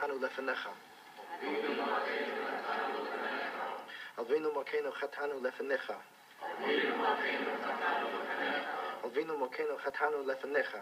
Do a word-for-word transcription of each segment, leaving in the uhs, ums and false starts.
chatanu lefanecha. Alvinu malkeinu chatanu lefanecha. Alvinu malkeinu chatanu lefanecha.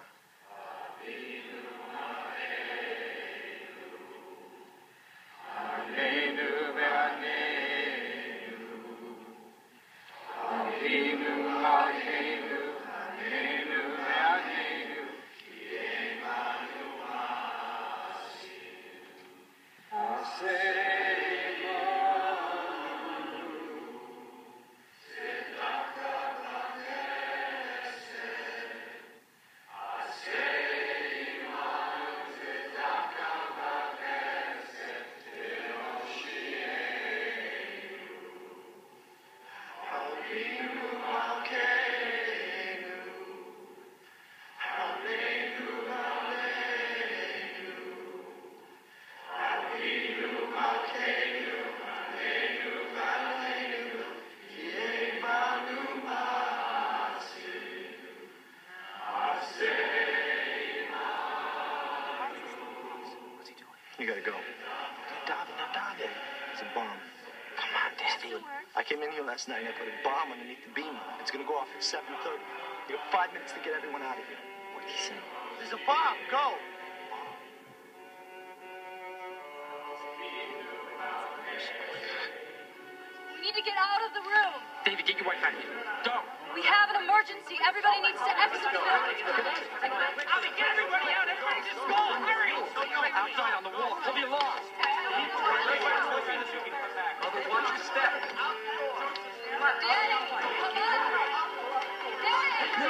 You gotta go. Davin, now Davin. It's a bomb. Come on, Daddy. I came in here last night and I put a bomb underneath the beam. It's gonna go off at seven thirty. You got five minutes to get everyone out of here. What did he say? There's a bomb. Go. We need to get out of the room. David, get your wife out of here. Go. We have an emergency. Everybody needs to exit. Ali, get everybody out. Everybody just go. Hurry. Outside on the wall. We'll be lost. Mother, watch your step. Daddy, come on. Daddy.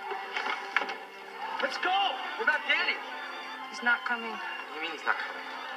Let's go. What about Danny? He's not coming. What do you mean he's not coming?